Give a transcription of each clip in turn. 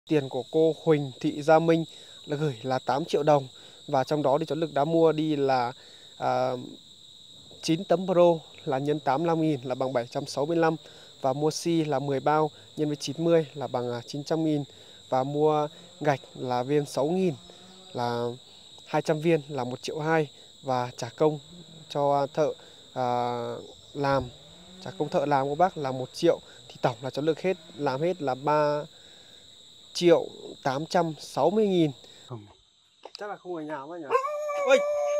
Tiền của cô Huỳnh Thị Gia Minh là gửi là 8 triệu đồng. Và trong đó thì cháu Lực đã mua đi là 9 tấm Pro là nhân 85.000 là bằng 765. Và mua xi là 10 bao nhân với 90 là bằng 900.000. Và mua gạch là viên 6.000 là 200 viên là 1,2 triệu. Và trả công cho thợ làm, trả công thợ làm của bác là 1 triệu. Thì tổng là cháu Lực làm hết là 3.860.000. Chắc là không ở nhà quá nhỉ? Ôi!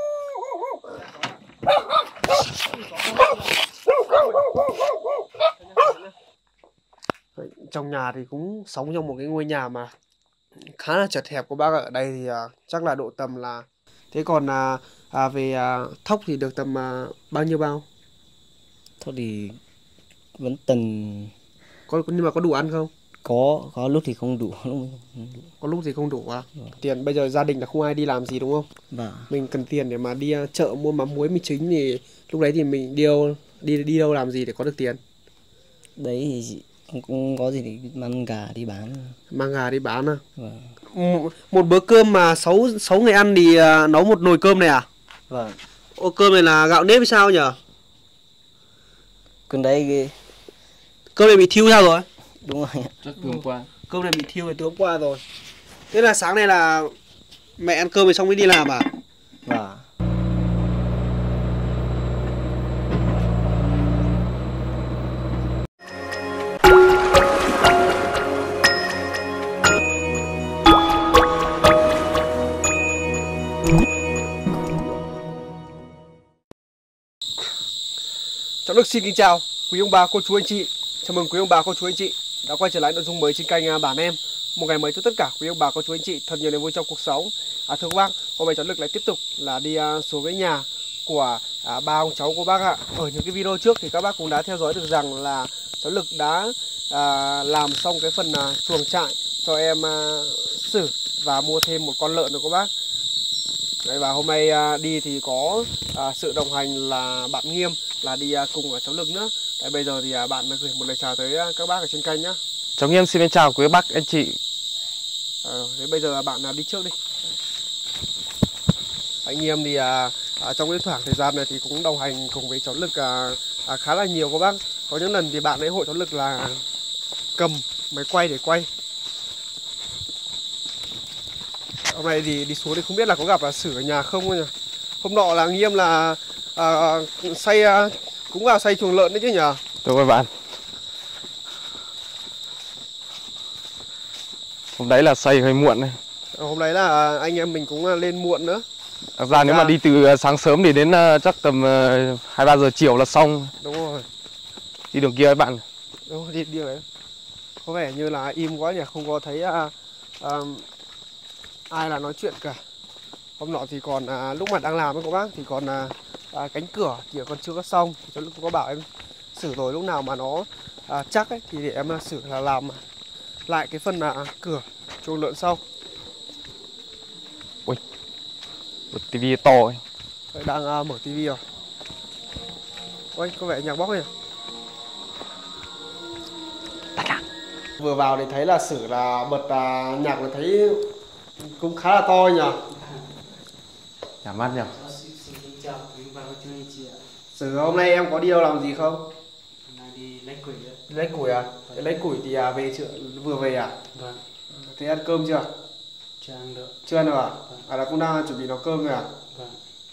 Trong nhà thì cũng sống trong một cái ngôi nhà mà khá là chật hẹp của bác ở đây thì chắc là độ tầm là thế. Còn về thóc thì được tầm bao nhiêu bao? Thóc thì vẫn tầm Nhưng mà có đủ ăn không? Có lúc thì không đủ, Có lúc thì không đủ à? Tiền bây giờ gia đình là không ai đi làm gì đúng không? Vâng. Mình cần tiền để mà đi chợ mua mắm muối mì chính thì lúc đấy thì mình đi đâu làm gì để có được tiền? Đấy thì không có gì thì mang gà đi bán. Mang gà đi bán à? Vâng. Một bữa cơm mà 6 người ăn thì nấu một nồi cơm này à? Vâng. Ô, cơm này là gạo nếp hay sao nhỉ? Còn đấy Cơm này bị thiêu sao rồi? đúng rồi. Rất vừa qua. Cơm này bị thiêu từ hôm qua rồi. Thế là sáng nay là mẹ ăn cơm rồi xong mới đi làm à? Vâng. Cháu Đức xin kính chào quý ông bà, cô chú, anh chị. Chào mừng quý ông bà, cô chú, anh chị đã quay trở lại nội dung mới trên kênh Bản Em. Một ngày mới cho tất cả quý ông bà, cô chú, anh chị thật nhiều niềm vui trong cuộc sống. Thưa các bác, hôm nay cháu Lực lại tiếp tục là đi xuống cái nhà của ba ông cháu của bác ạ. Ở những cái video trước thì các bác cũng đã theo dõi được rằng là cháu Lực đã làm xong cái phần chuồng trại cho em Sử và mua thêm một con lợn nữa các bác. Đấy, và hôm nay đi thì có sự đồng hành là bạn Nghiêm là đi cùng ở cháu Lực nữa. Đấy, bây giờ thì bạn gửi một lời chào tới các bác ở trên kênh nhá. Cháu Nghiêm xin chào quý bác anh chị. Thế bây giờ bạn đi trước đi. Anh Nghiêm thì trong cái khoảng thời gian này thì cũng đồng hành cùng với cháu Lực khá là nhiều các bác. Có những lần thì bạn ấy hộ cháu Lực là cầm máy quay để quay. Hôm nay thì đi xuống thì không biết là có gặp Sử ở nhà không nhỉ? Hôm nọ là Nghiêm là cũng vào xây chuồng lợn đấy chứ nhỉ? Đúng rồi bạn. Hôm đấy là xây hơi muộn này. Hôm đấy là anh em mình cũng lên muộn nữa. Thật ra nếu mà đi từ sáng sớm thì đến chắc tầm 2-3 giờ chiều là xong. Đúng rồi. Đi đường kia các bạn. Đúng rồi, đi đường đấy. Có vẻ như là im quá nhỉ, không có thấy ai là nói chuyện cả. Hôm nọ thì còn lúc mà đang làm với các bác thì còn cánh cửa thì còn chưa có xong. Cháu Lực có bảo em Sử rồi, lúc nào mà nó chắc ấy thì để em Sử là làm lại cái phần cửa chuồng lợn sau. Ui, bật tivi to ấy. Đấy, đang mở tivi rồi. Ôi, có vẻ nhạc bóc nhỉ. Vừa vào thì thấy là Sử là bật nhạc là thấy cũng khá là to nhỉ. Nhả mắt nhỉ. Sử hôm nay em có đi đâu làm gì không? Đi lấy củi. Lấy củi à? Lấy củi thì về chợ vừa về à? Vâng. Thế ăn cơm chưa? Chưa ăn được. Chưa ăn được à? Là cũng đang chuẩn bị nấu cơm rồi à? Vâng.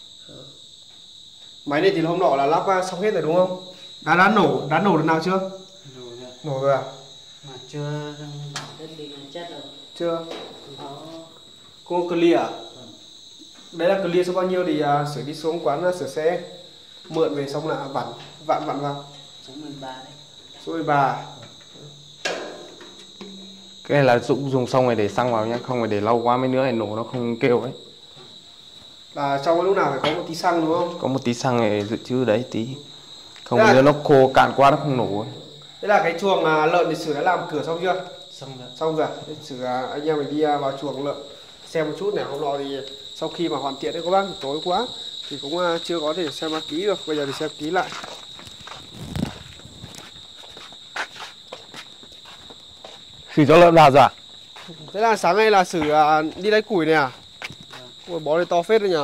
Máy này thì hôm nọ là lắp xong hết rồi đúng không? Đã nổ được nào chưa? Nổ rồi à? Mà chưa đất đi chết rồi. Chưa. Cô clear à? Đấy là clear số bao nhiêu thì Sử đi xuống quán sửa xe mượn về xong là vặn vào. Số 13 đấy. Số 13. Cái này là dùng xong rồi để xăng vào nhé, không phải để lâu quá mấy nữa để nổ nó không kêu ấy. Là trong lúc nào phải có một tí xăng đúng không? Có một tí xăng để dự trữ đấy tí. Không nếu nó khô cạn quá nó không nổ ấy. Thế là cái chuồng lợn thì Sử đã làm cửa xong chưa? Xong rồi. Xong rồi. Sử anh em mình đi vào chuồng lợn xem một chút này. Hôm nọ thì sau khi mà hoàn thiện đấy các bác thì tối quá thì cũng chưa có thể xem ký được. Bây giờ thì xem ký lại. Sử cho lợn vào rồi à? Thế là sáng nay là Sử đi lấy củi này à? Ôi, bó này to phết đấy nhỉ.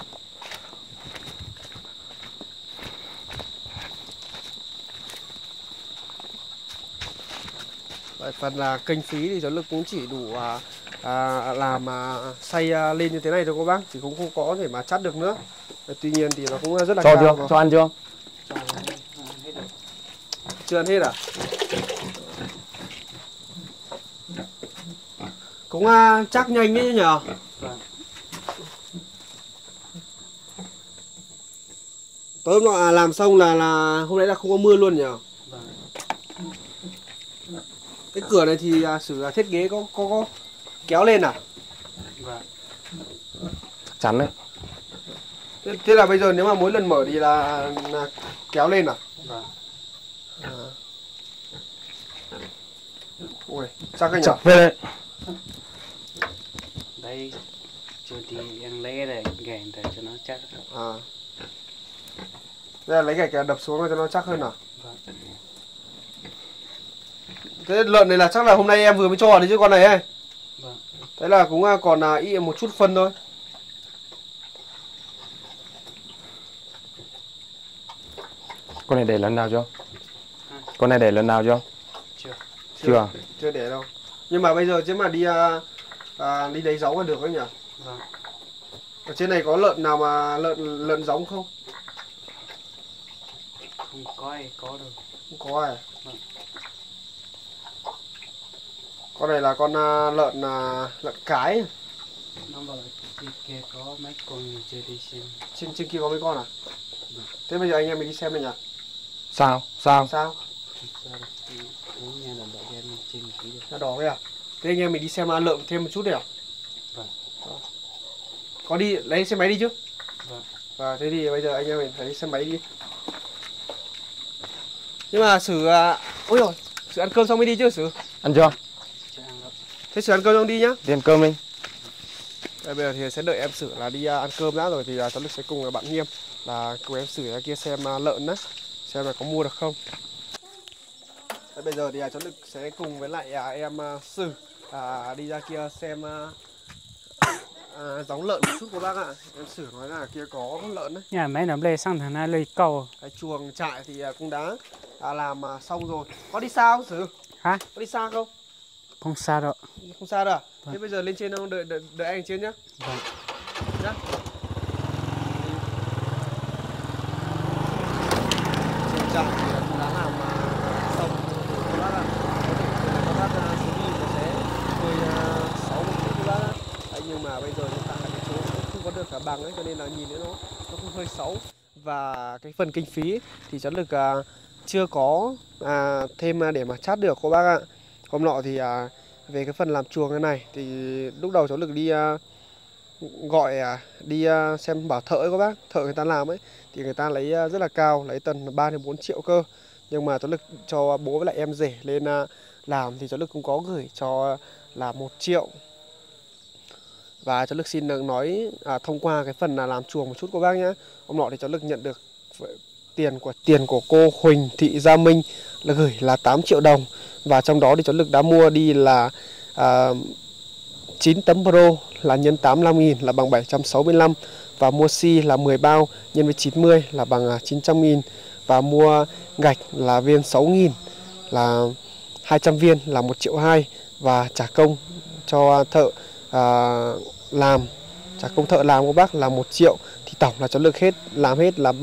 Vậy phần là kinh phí thì cháu Lực cũng chỉ đủ làm xay lên như thế này thôi các bác, chỉ cũng không có thể mà chắt được nữa. Tuy nhiên thì nó cũng rất là Cho cao. chưa? Cho ăn chưa? Chưa ăn hết à? Cũng chắc nhanh đấy nhở? Tối hôm nọ làm xong là hôm nay là không có mưa luôn nhở? Cái cửa này thì Sử thiết kế có kéo lên à? Chắc chắn đấy. Thế là bây giờ nếu mà mỗi lần mở thì là kéo lên à? Ui, chắc cái nhở? Chắc phết đấy. Đây cho thì em lấy để gạch để cho nó chắc. Đây là lấy gạch đập xuống cho nó chắc hơn à? Thế lợn này là chắc là hôm nay em vừa mới cho đấy chứ con này ấy. Thế là cũng còn ít một chút phân thôi. Con này để lần nào chưa? Con này để lần nào chưa? Chưa. Chưa để đâu. Nhưng mà bây giờ chứ mà đi lấy giống là được đấy nhỉ? Ở trên này có lợn nào mà lợn giống không? Không có đâu. Không có à? Con này là con lợn cái. Nó bảo trên kia có mấy con chưa đi xem. Trên kia có mấy con à? Thế bây giờ anh em mình đi xem này nhỉ? Sao? Nó đỏ đấy à? Thế anh em mình đi xem lợn thêm một chút đấy à? Có đi lấy xe máy đi chứ? Thế thì bây giờ anh em mình phải đi xe máy đi. Nhưng mà Sử ôi rồi, Sử ăn cơm xong mới đi chứ Sử? Ăn chưa? Thế Sử ăn cơm xong đi nhá. Đi ăn cơm đi. Bây giờ thì sẽ đợi em Sử là đi ăn cơm đã rồi thì cháu Lực sẽ cùng bạn Nghiêm là cùng em Sử ra kia xem lợn đấy, xem là có mua được không. Bây giờ thì cháu Lực sẽ cùng với lại em Sử đi ra kia xem giống lợn một chút của bác ạ. Em Sử nói là kia có lợn đấy. Nhà mấy nó lên sang thằng này lấy cầu. Cái chuồng trại thì cũng đã làm xong rồi. Có đi xa không Sử? Hả? Có đi xa không? Không xa đâu. Không xa đâu à? Thế bây giờ lên trên không? Đợi anh trên nhá. Vâng. Nhá. Chuồng trại thì cũng đã làm xong. Các bác ạ. Các bác sẽ đi nó sẽ hơi xấu một chút các bác ạ. Nhưng mà bây giờ hiện tại cái chỗ không có được cả bằng ấy, cho nên là nhìn nó cũng hơi xấu. Và cái phần kinh phí thì cháu Lực chưa có thêm để mà chát được các bác ạ. Hôm nọ thì về cái phần làm chuồng cái này thì lúc đầu cháu Lực đi gọi đi xem bảo thợ ấy các bác, thợ người ta làm ấy thì người ta lấy rất là cao, lấy tầm 3 đến 4 triệu cơ. Nhưng mà cháu Lực cho bố với lại em rể lên làm thì cháu Lực cũng có gửi cho là 1 triệu. Và cháu Lực xin được nói thông qua cái phần là làm chuồng một chút các bác nhé. Hôm nọ thì cháu Lực nhận được tiền của cô Huỳnh Thị Gia Minh là gửi là 8 triệu đồng. Và trong đó thì cháu Lực đã mua đi là 9 tấm Pro là nhân 85.000 là bằng 765. Và mua xi là 10 bao nhân với 90 là bằng 900.000. Và mua gạch là viên 6.000 là 200 viên là 1,2 triệu. Và trả công cho thợ làm, trả công thợ làm của bác là 1 triệu. Thì tổng là cháu Lực làm hết là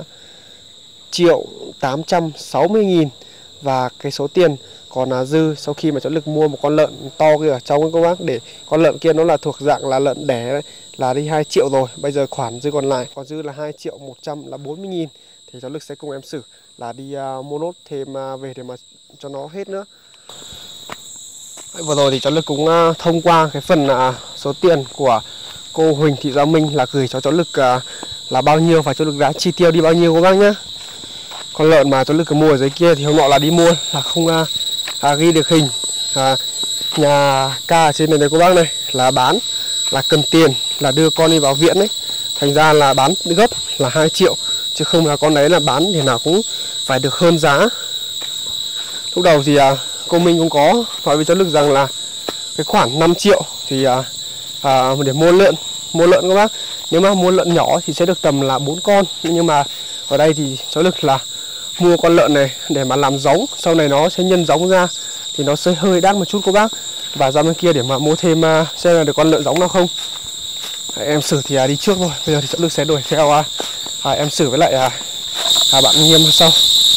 3.860.000. Và cái số tiền còn dư sau khi mà cháu Lực mua một con lợn to kia ở trong ấy các bác, để con lợn kia nó là thuộc dạng là lợn đẻ đấy, là đi 2 triệu rồi. Bây giờ khoản dư còn lại còn dư là 2.140.000 thì cháu Lực sẽ cùng em Sử là đi mua nốt thêm về để mà cho nó hết nữa. Vừa rồi thì cháu Lực cũng thông qua cái phần số tiền của cô Huỳnh Thị Gia Minh là gửi cho cháu Lực là bao nhiêu và cháu Lực đã chi tiêu đi bao nhiêu các bác nhé. Con lợn mà cháu Lực mua ở dưới kia thì hôm nọ là đi mua là không ghi được hình nhà ca ở trên này các bác này, là bán là cần tiền là đưa con đi vào viện đấy, thành ra là bán gấp là 2 triệu chứ không là con đấy là bán thì nào cũng phải được hơn giá. Lúc đầu thì cô Minh cũng có nói với cháu Lực rằng là cái khoản 5 triệu thì để mua lợn các bác. Nếu mà mua lợn nhỏ thì sẽ được tầm là 4 con, nhưng mà ở đây thì cháu Lực là mua con lợn này để mà làm giống, sau này nó sẽ nhân giống ra thì nó sẽ hơi đắt một chút các bác. Và ra bên kia để mà mua thêm xem là được con lợn giống nào không. Em Sử thì đi trước thôi, bây giờ thì cháu Lực sẽ đuổi theo em Sử với lại bạn Nghiêm sau.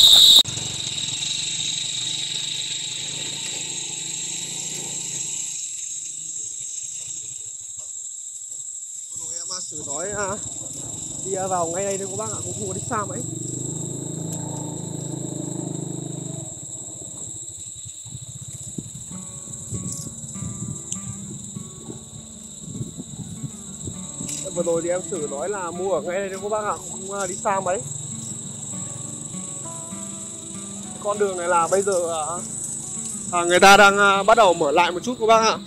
Em Sử nói đi vào ngay đây thôi các bác ạ, cũng không có đi xa mấy. Vừa rồi thì em Sử nói là mua ở ngay đây thôi các bác ạ, không đi xa mấy. Con đường này là bây giờ người ta đang bắt đầu mở lại một chút các bác ạ.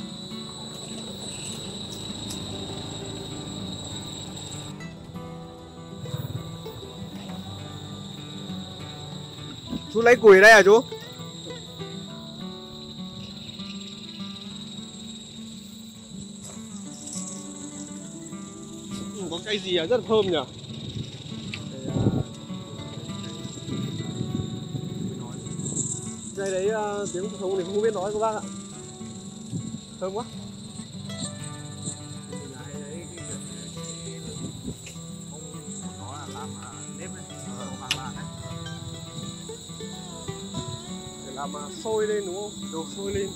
Chú lấy củi ở đây à chú? Có cây gì rất là thơm nhỉ? Cây đấy tiếng phổ thông thì không biết nói các bác ạ. Thơm quá. Để làm sôi lên đúng không? Đồ sôi lên.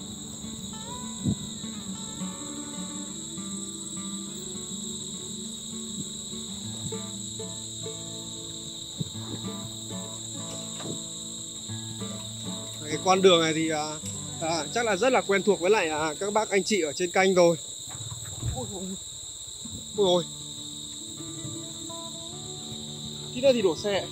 Cái con đường này thì chắc là rất là quen thuộc với lại các bác anh chị ở trên kênh rồi. Ôi ôi, tí nữa thì đổ xe.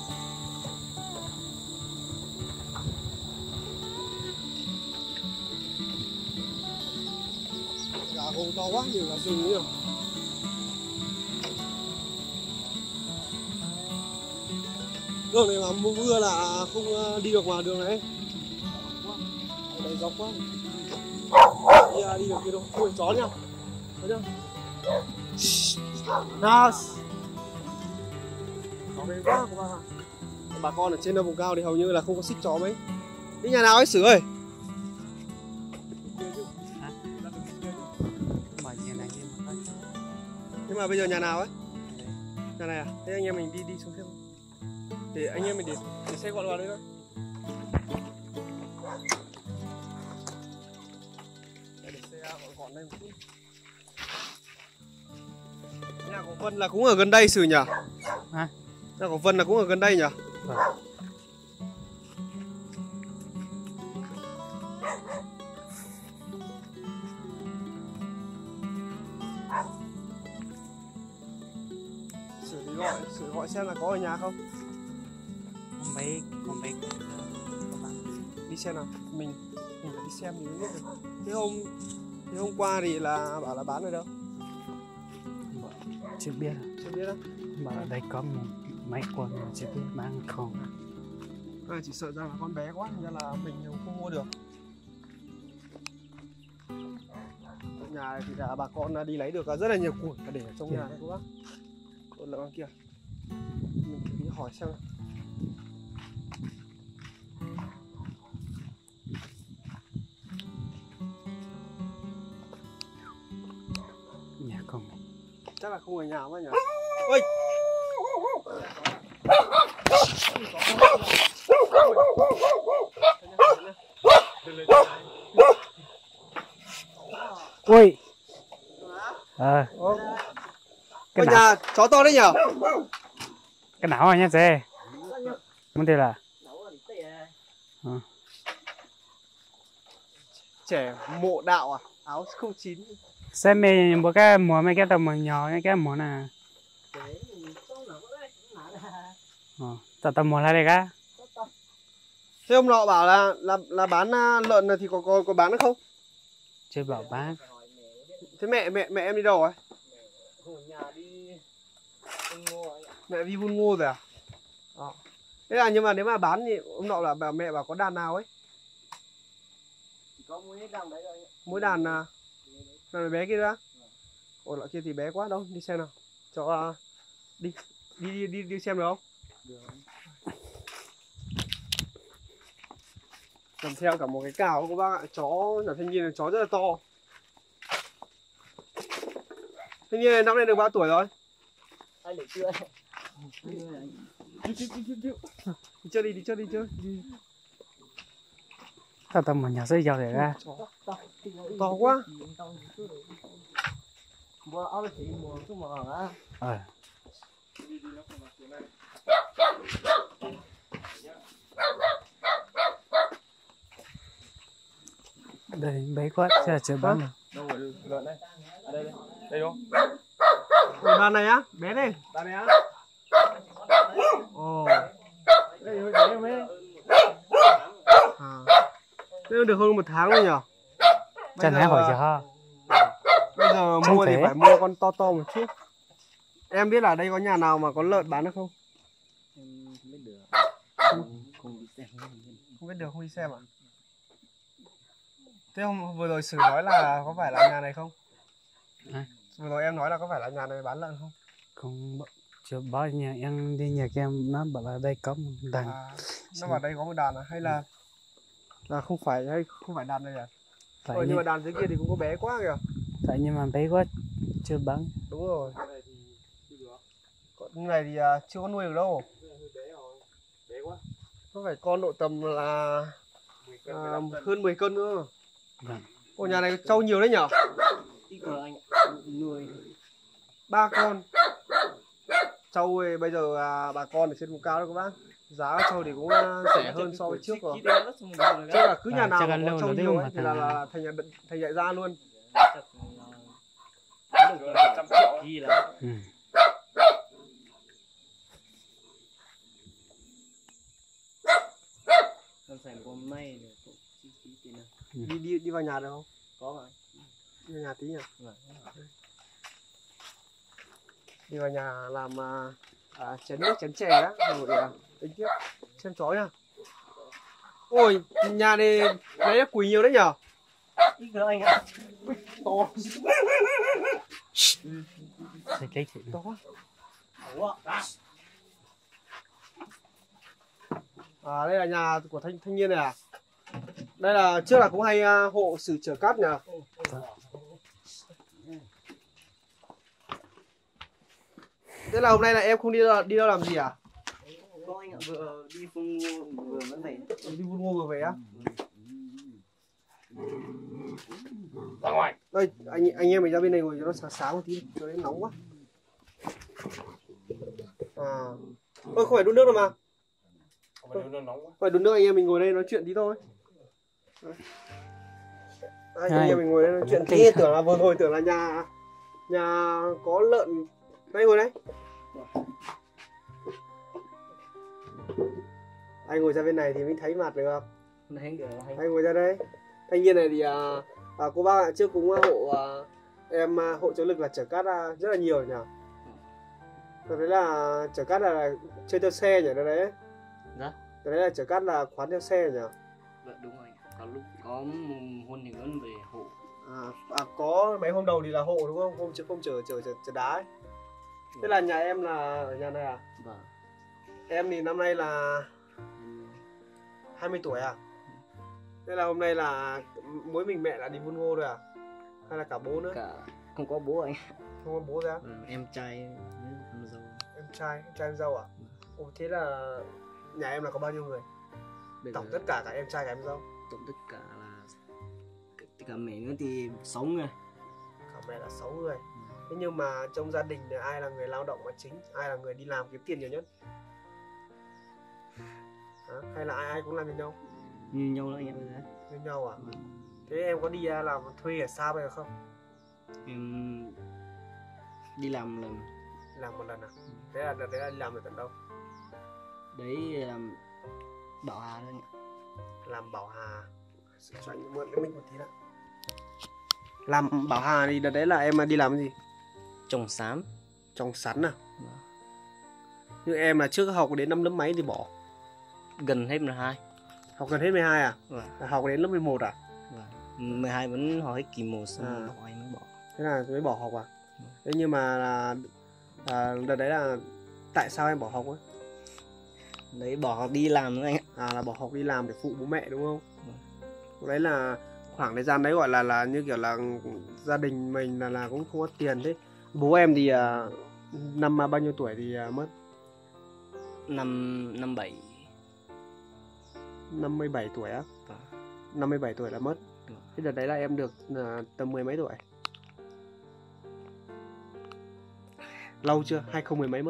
Gà gồ to quá, nhiều gà rừng nữa. Đường này mà mưa là không đi được ngoài đường này. Đây dốc quá. Đi được kia đâu. Ui chó nha. Thấy chưa? Nas. Chó bé quá các bạn. Bà con ở trên vùng cao thì hầu như là không có xích chó mấy. Đi nhà nào ấy Sử ơi? Nhưng mà bây giờ nhà nào ấy? Nhà này à? Thế anh em mình đi xuống xem. Để anh em mình để xe gọi vào đây thôi. Để xe gọn đây một chút. Nhà của Vân là cũng ở gần đây Sử nhỉ? Hả? Nhà của Vân là cũng ở gần đây nhỉ? Vâng. Sử gọi xem là có ở nhà không? Không biết. Đi xem nào, mình phải đi xem thì mới biết được. Thế hôm qua thì là bảo là bán ở đâu? Chưa biết. Chưa biết đâu. Bảo ở đây có mấy con chưa biết bán không. Chỉ sợ ra là con bé quá nên là mình không mua được. Trong nhà này thì là bà con đi lấy được rất là nhiều củi để ở trong nhà này các bác. Con lợn kia. Mình thử đi hỏi xem nào. Nhà không. Chắc là không ở nhà quá nhỉ? Ôi! Ui. Cái nhà chó to đấy nhỉ? Cái não rồi nha xe. Vấn đề là Trẻ mộ đạo à? Áo 09. xe mình một cái mùa mấy cái tàu mùa nhỏ cái mùa này. Tàu mùa lại đây cả. Thế ông nọ bảo là bán lợn này thì có bán được không? Chưa bảo bán. Thế mẹ em đi đâu rồi? Mẹ đi vun ngô rồi à? Thế là nhưng mà nếu mà bán thì ông nọ là mẹ bảo có đàn nào ấy? có mũi đàn đấy rồi. Mỗi đàn là bé kia đó. Ồ loại kia thì bé quá đâu, đi xem nào. Cho đi xem được không? Được. Cầm theo cả một cái cào các bác ạ. Chó là thanh niên là chó rất là to. Thanh niên này năm nay được bao tuổi rồi? Anh để chưa? Đi chơi đi chơi. Tao tao mà nhà xây giàu để ra. To quá. Mua áo chỉ mua số mà hả? Đây bé quá, sẽ là chờ bán rồi. Đâu rồi lợn đây. À đây đây. Đây đúng không? Đàn này á? Bé này. Đàn này á? Ồ. Đây hơi bé mấy. À. Thế được hơn 1 tháng rồi nhỉ? Chẳng lẽ hỏi cho. Bây giờ Không mua thì thể. phải mua con to to một chút. Em biết là đây có nhà nào mà có lợn bán được không? Em không biết được. Không đi xem. Không biết được, không đi xem à? Thế hôm vừa rồi Sử nói là có phải là nhà này không? À. Vừa rồi em nói là có phải là nhà này bán lợn không? Không chưa bao nhà em đi nhà em nó bảo là đây có một đàn. À, nó bảo đây có một đàn à? Hay là không phải đàn đây à? Phải Nhưng nhưng mà đàn dưới kia thì cũng có bé quá kìa. phải nhưng mà bé quá chưa bán. Đúng rồi. Con này thì chưa có nuôi được đâu. Bé quá. Nó phải con độ tầm là hơn 10 cân nữa. Vâng. Ồ nhà này trâu nhiều đấy nhở? Ít rồi anh nuôi 3 con. Trâu thì bây giờ bà con ở trên vùng cao đó các bác. Giá trâu thì cũng rẻ hơn so với trước rồi. Chắc là cứ nhà nào chắc mà là có lâu trâu rồi đấy nhiều mà ấy, thì là thành đại gia luôn. Ghi là Ừ. con sản hôm nay được chi phí tiền nào. Đi vào nhà được không? Có rồi. Đi vào nhà tí nhỉ? Vâng. Đi vào nhà làm chén nước chén chè đó rồi tính tiếp xem chó nha. Ôi nhà này lấy quỳ nhiều đấy nhở? Ít rồi anh ạ. To. Sẽ cái chuyện To quá. Ủa. Đây là nhà của thanh niên này à? Đây là trước là cũng hay hộ Sử chở cát nhỉ? Thế là hôm nay là em không đi đâu làm gì à? Có anh ạ, vừa đi phun vừa vẫn về. Đi buôn mua vừa về á? Ra ngoài. Đây anh em mình ra bên này ngồi cho nó sáng sáng một tí cho nó nóng quá. Ôi không phải đun nước đâu mà. Nó nóng quá. Phải đun nước anh em mình ngồi đây nói chuyện tí thôi. Anh em mình ngồi đây nói chuyện tí tưởng là vừa rồi tưởng là nhà có lợn. Đây ngồi đây. Anh ngồi ra bên này thì mới thấy mặt được. Đấy kìa anh. Anh ngồi ra đây. Thanh niên này thì cô bác ạ, trước cũng hộ em hộ cho Lực là chở cát rất là nhiều nhỉ. Rồi đấy là chở cát là chơi theo xe nhỉ đấy. Dạ. Đấy là chở cát là khoán theo xe nhỉ. Dạ đúng rồi. Có lúc có hôm thì vẫn về hộ. Có mấy hôm đầu thì là hộ đúng không? Hôm trước không chở đá ấy. Thế là nhà em là ở nhà này à? Vâng. Em thì năm nay là 20 tuổi à? Thế là hôm nay là mỗi mình mẹ là đi buôn ngô rồi à? Hay là cả bố nữa? Cả không có bố anh. Không có bố ra? Em trai với em dâu. Em trai em dâu à? Ồ thế là nhà em là có bao nhiêu người? Bây Tổng giờ tất cả em trai cả em dâu? tổng tất cả là cả mẹ nữa thì 6 người. Cả mẹ là 6 người. Thế nhưng mà trong gia đình thì ai là người lao động là chính? Ai là người đi làm kiếm tiền nhiều nhất? Hay là ai cũng làm như nhau? Như nhau đó anh em. Như nhau à? Thế em có đi làm thuê ở xa bây giờ không? Em đi làm lần. Làm một lần à? Thế là đợt đấy là đi làm ở tận đâu? Đấy làm Bảo Hà thôi anh ạ. Làm Bảo Hà. Cho anh mượn cái mic một tí đã. Làm Bảo Hà thì đợt đấy là em đi làm cái gì? Trồng xám. Trồng sắn à? Nhưng em là trước học đến năm lớp mấy thì bỏ? Gần hết 12. Học gần hết 12 à? Vâng. Học đến lớp 11 à? Vâng. 12 vẫn học hết kỳ 1 xong bỏ anh mới bỏ. Thế là mới bỏ học à? Thế nhưng mà đợt đấy là tại sao em bỏ học ấy? Đấy bỏ học đi làm nữa anh ạ. Là bỏ học đi làm để phụ bố mẹ đúng không? Đấy là khoảng thời gian đấy gọi là như kiểu là gia đình mình là cũng không có tiền. Thế bố em thì năm bao nhiêu tuổi thì mất? Năm 7. 57 tuổi á? 57 tuổi là mất. Thế đợt đấy là em được tầm 10 mấy tuổi? Lâu chưa? 2010 mấy mất?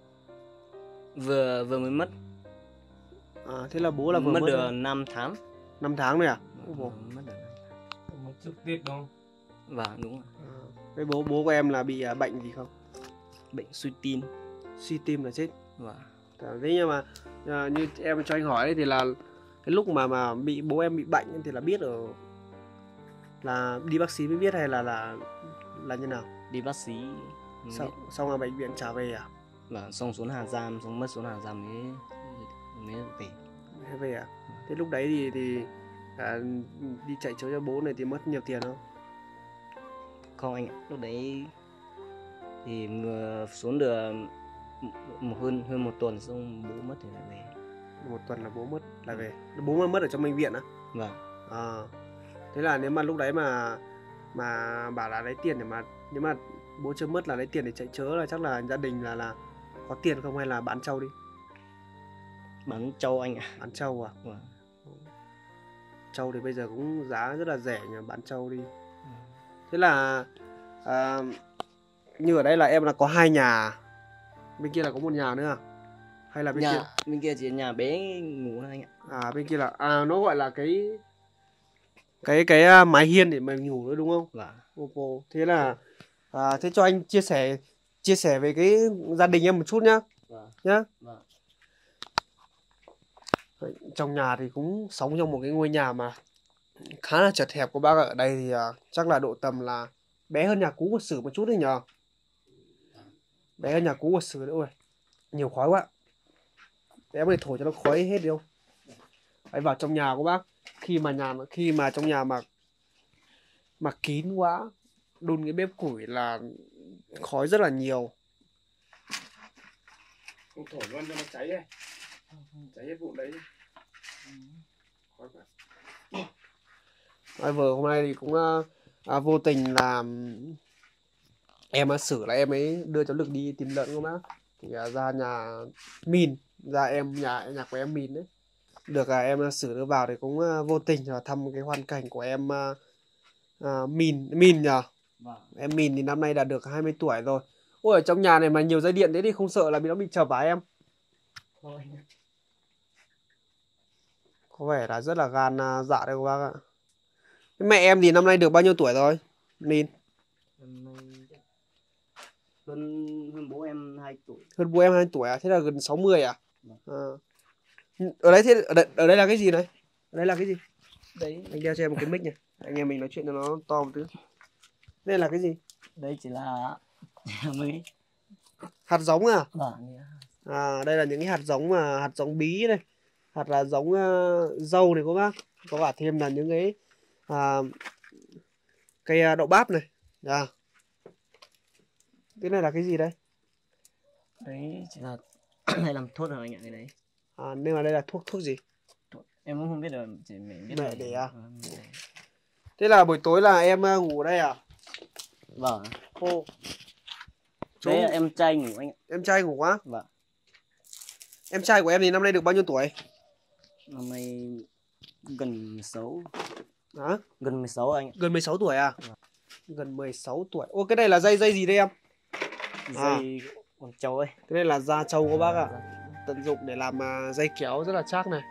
Vừa mới mất. Thế là bố là vừa mất mất được 5 tháng. 5 tháng rồi à? Mất được 5 tháng. Một chút tiết đúng không? Vâng đúng rồi. Thế bố của em là bị bệnh gì không? Bệnh suy tim. Suy tim là chết. Vâng. Thế nhưng mà như em cho anh hỏi ấy, thì là cái lúc mà bố em bị bệnh thì là biết ở là đi bác sĩ mới biết hay là như nào? Đi bác sĩ. Xong là bệnh viện trả về à? Vâng, xong xuống Hà Giang, xong mất xuống Hà Giang mới về. Thế về à? Thế lúc đấy thì đi chạy chữa cho bố này thì mất nhiều tiền không? Không anh ạ, lúc đấy thì xuống được hơn 1 tuần xong bố mất thì lại về. 1 tuần là bố mất là về. Bố mất ở trong bệnh viện á? Vâng. Thế là nếu mà lúc đấy mà bảo là lấy tiền để mà nếu mà bố chưa mất là lấy tiền để chạy chữa là chắc là gia đình là có tiền không hay là bán trâu đi? Bán trâu anh ạ. Bán trâu à? Vâng. Trâu thì bây giờ cũng giá rất là rẻ nhỉ, bán trâu đi. Thế là như ở đây là em là có 2 nhà, bên kia là có 1 nhà nữa à? Hay là bên kia chỉ nhà bé ngủ thôi anh ạ. Bên kia là nó gọi là cái mái hiên để mình ngủ nữa đúng không? Vâng. Thế là thế cho anh chia sẻ về cái gia đình em một chút nhá. Vâng. Nhá. Vâng. Trong nhà thì cũng sống trong một cái ngôi nhà mà khá là chật hẹp của bác ở đây thì chắc là độ tầm là bé hơn nhà cũ của Sử một chút đấy nhờ. Bé hơn nhà cũ của Sử nữa rồi. Nhiều khói quá. Em có thể thổi cho nó khói hết đi không? Đấy, vào trong nhà của bác khi mà trong nhà mà kín quá, đun cái bếp củi là khói rất là nhiều. Không thổi luôn cho nó cháy đây. Cháy hết vụ đấy. Khói quá. Vừa hôm nay thì cũng vô tình là em Sử là em ấy đưa cháu Lực đi tìm lợn của bác. Thì ra nhà Min, ra nhà của em Min đấy. Được em Sử đưa vào thì cũng vô tình là thăm cái hoàn cảnh của em Min nhờ. Vâng. Em Min thì năm nay đã được 20 tuổi rồi. Ôi ở trong nhà này mà nhiều dây điện thế thì không sợ là nó bị chập hả em? Thôi. Có vẻ là rất là gan dạ đấy các bác ạ. Mẹ em thì năm nay được bao nhiêu tuổi rồi? Min. Hơn bố em 2 tuổi. Hơn bố em 2 tuổi à? Thế là gần 60 à? Ở đây ở đây là cái gì này? Ở đây là cái gì? Đấy, anh đeo cho em một cái mic nhỉ. Anh em mình nói chuyện cho nó to một tí. Đây là cái gì? Đây chỉ là mấy hạt giống à? Vâng. Đây là những cái hạt giống mà hạt giống bí này, hạt là giống dâu này các bác. Có cả thêm là những cái cây đậu bắp này. Cái này là cái gì đây? Đấy chỉ là hay làm thuốc rồi anh ạ, cái đấy. Nhưng mà đây là thuốc gì? Em cũng không biết được, chỉ mình biết mẹ để Thế là buổi tối là em ngủ ở đây à? Vâng. Ô. Đấy là em trai ngủ anh ạ. Em trai ngủ á? Vâng. Em trai của em thì năm nay được bao nhiêu tuổi? Năm nay gần 16. Hả? Gần 16 anh ạ. Gần 16 tuổi à? Vâng. Gần 16 tuổi. Ô cái này là dây gì đây em? Dây con trâu ấy. Cái này là da trâu của bác ạ. Tận dụng để làm dây kéo rất là chắc này.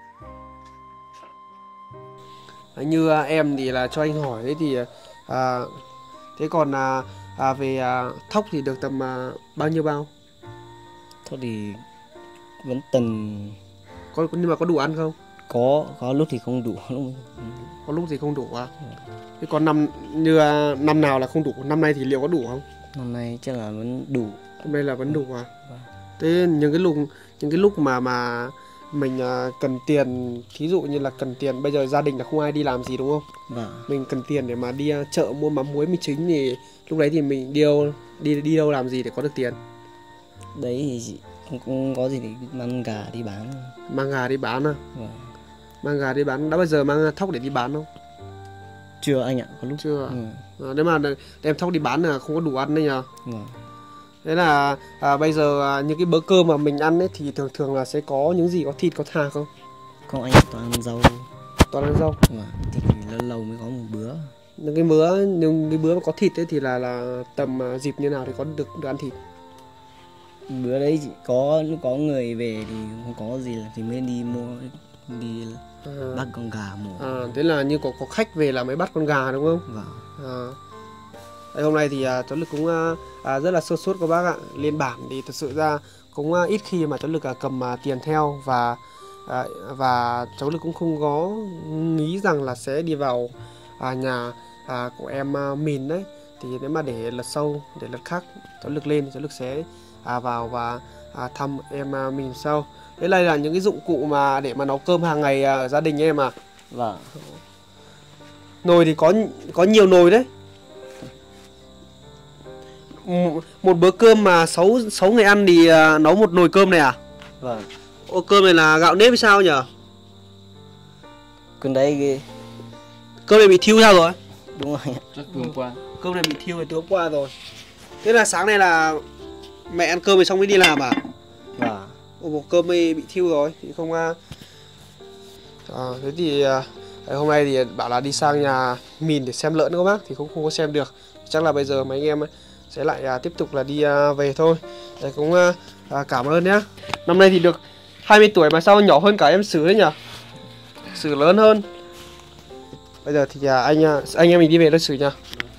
Như em thì là cho anh hỏi đấy thì thế còn về thóc thì được tầm bao nhiêu bao? Thóc thì vẫn tầm. Nhưng mà có đủ ăn không? Có lúc thì không đủ. Có lúc thì không đủ à? Thế còn năm nào là không đủ? Năm nay thì liệu có đủ không? Năm nay chắc là vẫn đủ. Hôm nay là vẫn đủ à? Thế những cái lúc mà mình cần tiền, thí dụ như là cần tiền, bây giờ gia đình là không ai đi làm gì đúng không? Vâng. Mình cần tiền để mà đi chợ mua mắm muối mì chính thì lúc đấy thì mình đi đâu làm gì để có được tiền? Đấy thì chị không có gì thì mang gà đi bán. Mang gà đi bán à? Vâng. Mang gà đi bán, đã bao giờ mang thóc để đi bán không? Chưa anh ạ, có lúc Chưa à? Ừ. Nếu mà đem thóc đi bán là không có đủ ăn đấy nhờ. Vâng. Thế là bây giờ những cái bữa cơm mà mình ăn ấy thì thường thường là sẽ có những gì, có thịt có thà không? Không anh, toàn ăn rau. Toàn ăn rau. Vâng. Thì lâu lâu mới có một bữa. Những cái bữa mà có thịt ấy thì là tầm dịp như nào thì có được ăn thịt? Bữa đấy chỉ có lúc có người về thì không có gì thì mới đi mua, đi bắt con gà mổ. Thế là như có khách về là mới bắt con gà đúng không? Vâng. Đây, hôm nay thì cháu Lực cũng rất là sơ suất các bác ạ. Lên bản thì thật sự ra cũng ít khi mà cháu Lực cầm tiền theo, và cháu Lực cũng không có nghĩ rằng là sẽ đi vào nhà của em Mìn đấy. Thì nếu mà để lần sau, để lần khác cháu Lực lên thì cháu Lực sẽ vào và thăm em Mìn sau. Đây là những cái dụng cụ mà để mà nấu cơm hàng ngày ở gia đình em à. Vâng. Nồi thì có nhiều nồi đấy. Một bữa cơm mà 6 người ăn thì nấu một nồi cơm này à? Vâng. Ô, cơm này là gạo nếp hay sao nhỉ? Con đấy ghê. Cơm này bị thiêu sao rồi? Đúng rồi anh ạ. Chắc vừa qua. Cơm này bị thiêu từ hôm qua rồi. Thế là sáng nay là mẹ ăn cơm rồi xong mới đi làm à? Vâng. Ồ, một cơm ấy bị thiêu rồi thì không thế thì hôm nay thì bảo là đi sang nhà Mìn để xem lợn các bác thì cũng không có xem được. Chắc là bây giờ mấy anh em sẽ lại tiếp tục là đi về thôi. Đấy, cũng cảm ơn nhá. Năm nay thì được 20 tuổi mà sao nhỏ hơn cả em Sử đấy nhỉ? Sử lớn hơn. Bây giờ thì anh em mình đi về thôi Sử nhỉ.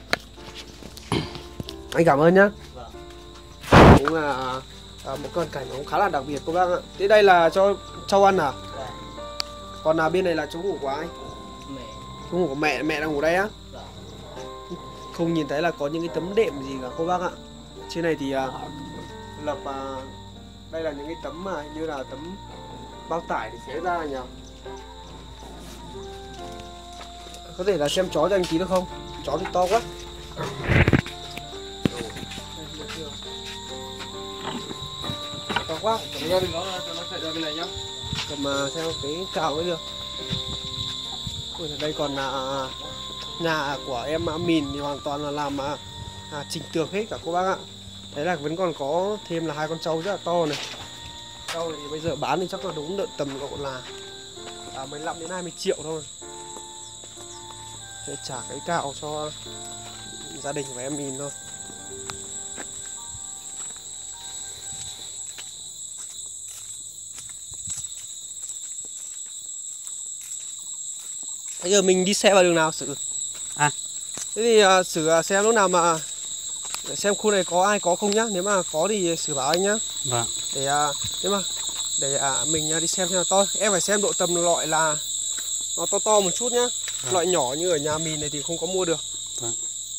Anh cảm ơn nhá. Cũng là một con cảnh cũng khá là đặc biệt các bác ạ. Thế đây là cho trâu ăn à? Còn bên này là chỗ ngủ của ai? Mẹ. Chỗ ngủ của mẹ đang ngủ đây á? Không nhìn thấy là có những cái tấm đệm gì cả cô bác ạ. Trên này thì lập đây là những cái tấm mà như là tấm bao tải để xé ra nhỉ. Có thể là xem chó cho anh tí được không? Chó thì to quá. To quá. Cầm ra đừng có cho nó chạy ra bên này nhá. Cầm theo cái cào mới được. Ôi, ở đây còn là nhà của em Mìn thì hoàn toàn là làm chỉnh tường hết cả cô bác ạ. Đấy là vẫn còn có thêm là 2 con trâu rất là to này. Trâu thì bây giờ bán thì chắc là đúng tầm độ là 15 đến 20 triệu thôi. Để trả cái cạo cho gia đình của em Mìn thôi. Bây giờ mình đi xe vào đường nào Sử? Thế thì Sử xem lúc nào mà để xem khu này có ai có không nhá. Nếu mà có thì Sử bảo anh nhá. Vâng. Để nếu mà để mình đi xem là to. Em phải xem độ tầm loại là nó to một chút nhá. Loại nhỏ như ở nhà Mìn này thì không có mua được. Vâng.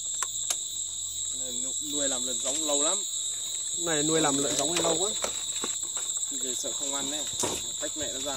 Nuôi làm lợn giống lâu lắm. Này nuôi làm lợn giống lâu quá. Về sợ không ăn đấy, tách mẹ nó ra.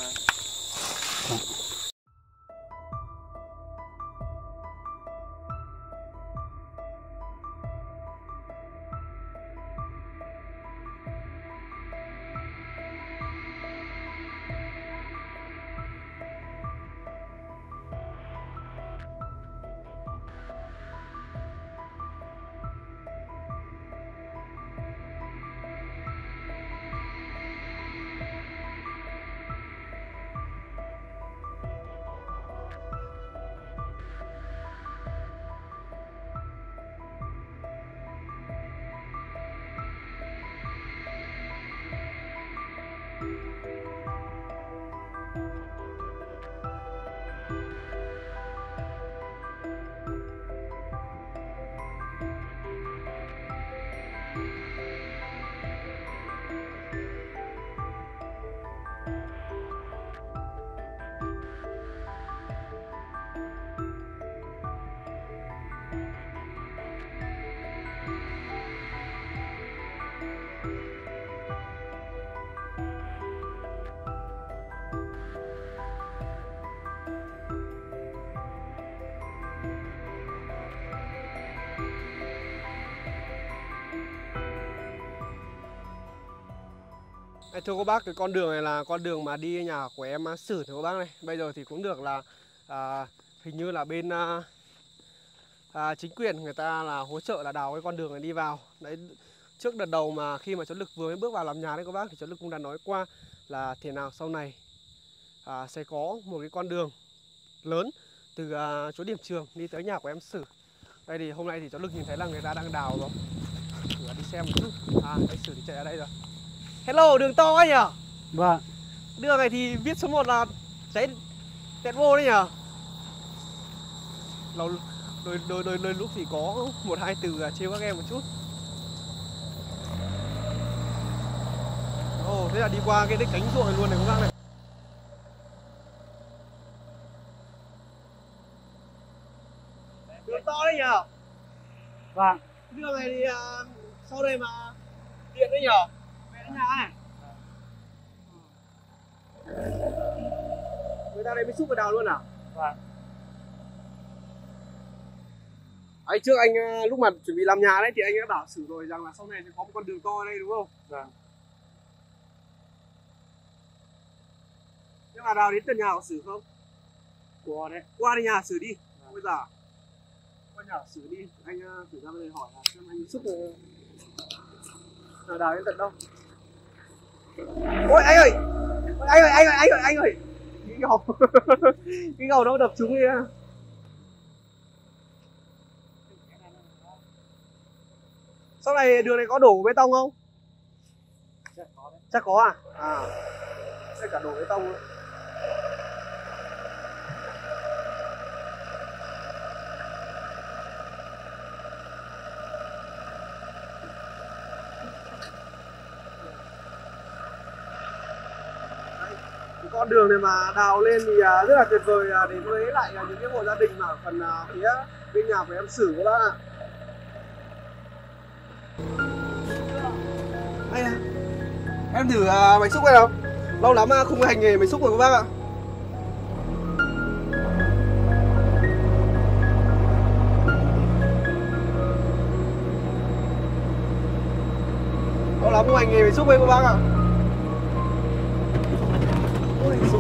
Thưa các bác, cái con đường này là con đường mà đi nhà của em Sử thưa các bác này. Bây giờ thì cũng được là hình như là bên chính quyền người ta là hỗ trợ là đào cái con đường này đi vào. Đấy, trước đợt đầu mà khi mà cháu Lực vừa mới bước vào làm nhà đấy các bác, thì cháu Lực cũng đã nói qua là thế nào sau này sẽ có một cái con đường lớn từ chỗ điểm trường đi tới nhà của em Sử. Đây thì hôm nay thì cháu Lực nhìn thấy là người ta đang đào rồi. Thử đi xem một chút. Anh Sử thì chạy ở đây rồi. Hello, đường to quá nhỉ? Vâng. Đường này thì viết số 1 là cháy tẹt vô đấy nhỉ? Đôi lúc thì có 1-2 từ trêu các em một chút. Thế là đi qua cái cánh ruộng này luôn này các bác này. Đường to đấy nhỉ? Vâng. Đường này thì sau đây mà điện đấy nhỉ? Về đến nhà này. Người ta đây mới xúc vào đào luôn à? Vâng. Ấy trước anh lúc mà chuẩn bị làm nhà đấy thì anh đã bảo Sử rồi rằng là sau này sẽ có một con đường to ở đây đúng không? Vâng. Nhưng mà đào đến tận nhà của Sử không? Qua đấy. Qua đi nhà Sử đi. Bây giờ qua nhà Sử đi. Anh Sử ra đây hỏi là xem anh xúc là đào đến tận đâu. Ôi anh ơi! Anh ơi! Cái gầu nó đập trúng đi. Sau này đường này có đổ bê tông không? Chắc có đấy. Chắc có à? Đây cả đổ bê tông luôn. Con đường này mà đào lên thì rất là tuyệt vời để với lại những cái hộ gia đình mà ở phần phía bên nhà của em Sử các bác ạ. Hay à? Em thử máy xúc này nào. Lâu lắm không hành nghề máy xúc rồi các bác ạ. Lâu lắm không hành nghề máy xúc với các bác ạ. Ôi, xúc.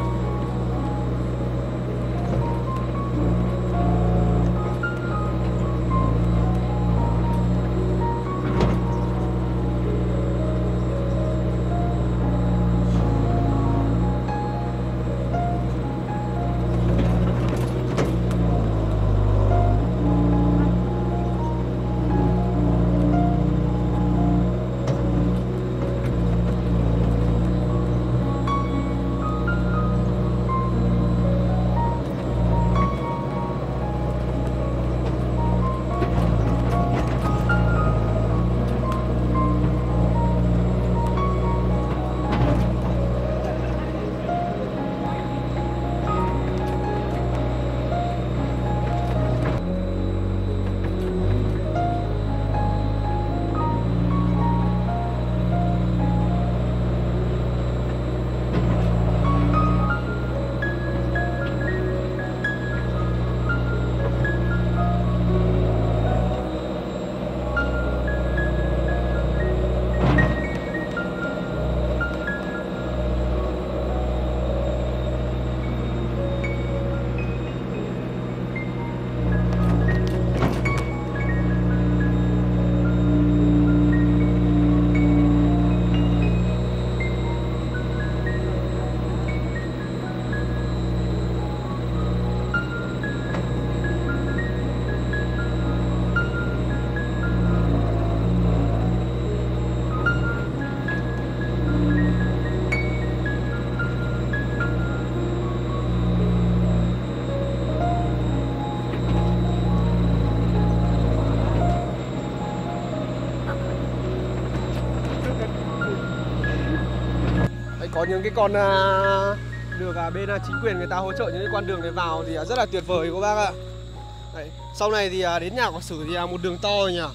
Có những cái con được bên chính quyền người ta hỗ trợ những cái con đường này vào thì rất là tuyệt vời các bác ạ. Đấy, sau này thì đến nhà của Sử thì một đường to rồi nhỉ.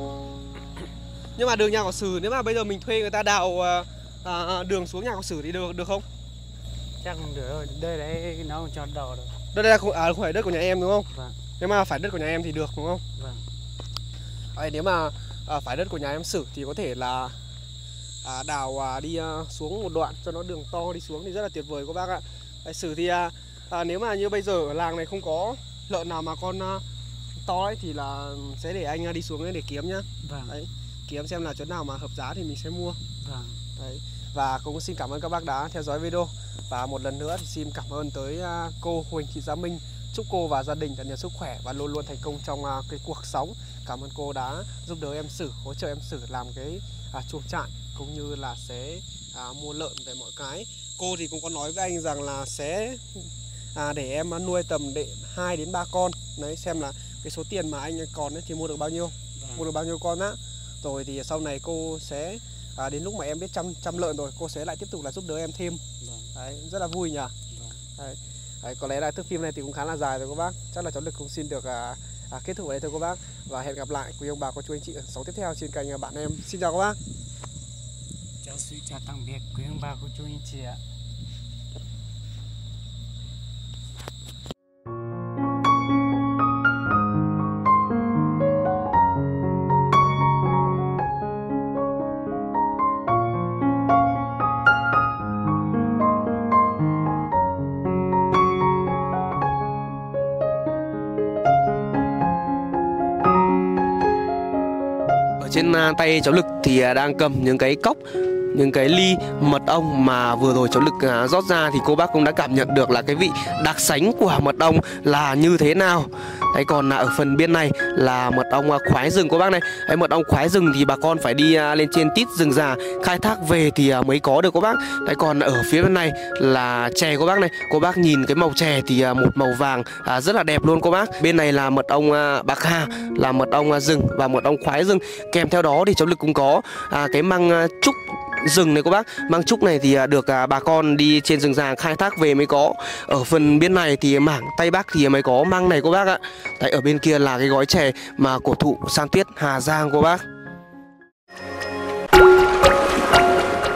Nhưng mà đường nhà của Sử nếu mà bây giờ mình thuê người ta đào đường xuống nhà của Sử thì được không? Chắc không được rồi, đây đấy nó không cho đào được. Đây là không phải đất của nhà em đúng không? Vâng. Nếu mà phải đất của nhà em thì được đúng không? Vâng. Đấy, nếu mà phải đất của nhà em Sử thì có thể là đào đi xuống một đoạn cho nó đường to đi xuống thì rất là tuyệt vời các bác ạ. Đấy, sử thì nếu mà như bây giờ ở làng này không có lợn nào mà con to ấy thì là sẽ để anh đi xuống để kiếm nhá. Vâng. Đấy, kiếm xem là chỗ nào mà hợp giá thì mình sẽ mua. Vâng. Đấy. Và cũng xin cảm ơn các bác đã theo dõi video. Và một lần nữa thì xin cảm ơn tới cô Huỳnh Thị Gia Minh. Chúc cô và gia đình thật nhiều sức khỏe và luôn luôn thành công trong cái cuộc sống. Cảm ơn cô đã giúp đỡ em Sử, hỗ trợ em Sử làm cái chuồng trại cũng như là sẽ mua lợn về mọi cái. Cô thì cũng có nói với anh rằng là sẽ để em nuôi tầm 2 đến 3 con. Đấy, xem là cái số tiền mà anh còn ấy thì mua được bao nhiêu, mua được bao nhiêu con á. Rồi thì sau này cô sẽ đến lúc mà em biết chăm lợn rồi, cô sẽ lại tiếp tục là giúp đỡ em thêm. Đấy, rất là vui nhỉ. Đấy, có lẽ là thước phim này thì cũng khá là dài rồi các bác. Chắc là cháu Lực cũng xin được kết thúc ở đây thôi các bác. Và hẹn gặp lại quý ông bà cô chú anh chị ở số tiếp theo trên kênh Bạn Em. Xin chào các bác. Cháu xin chào tạm biệt quý ông bà cô chú anh chị ạ. Trên tay cháu Lực thì đang cầm những cái cốc, những cái ly mật ong mà vừa rồi cháu Lực rót ra, thì cô bác cũng đã cảm nhận được là cái vị đặc sánh của mật ong là như thế nào. Đấy, còn ở phần bên này là mật ong khoái rừng cô bác này. Đấy, mật ong khoái rừng thì bà con phải đi lên trên tít rừng già khai thác về thì mới có được cô bác. Đấy, còn ở phía bên này là chè cô bác này. Cô bác nhìn cái màu chè thì một màu vàng rất là đẹp luôn cô bác. Bên này là mật ong bạc hà, là mật ong rừng và mật ong khoái rừng. Kèm theo đó thì cháu Lực cũng có cái măng trúc rừng này cô bác. Măng trúc này thì được bà con đi trên rừng già khai thác về mới có. Ở phần bên này thì mảng Tây Bắc thì mới có măng này cô bác ạ. Đấy, ở bên kia là cái gói chè mà của thụ San Tuyết Hà Giang cô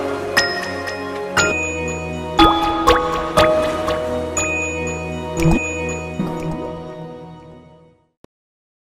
bác.